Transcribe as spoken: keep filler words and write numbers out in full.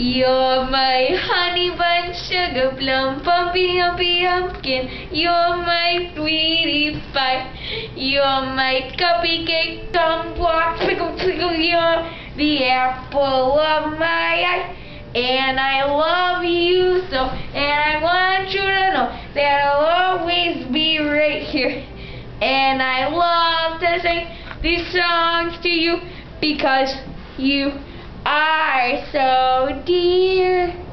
You're my honey bun, sugar plum, pumpy humpy pumpkin. You're my sweetie pie. You're my cupcake, kumquat, twinkle twinkle. You're the apple of my eye. And I love you so, and I want you to know that I'll always be right here. And I love to sing these songs to you because you are so dear.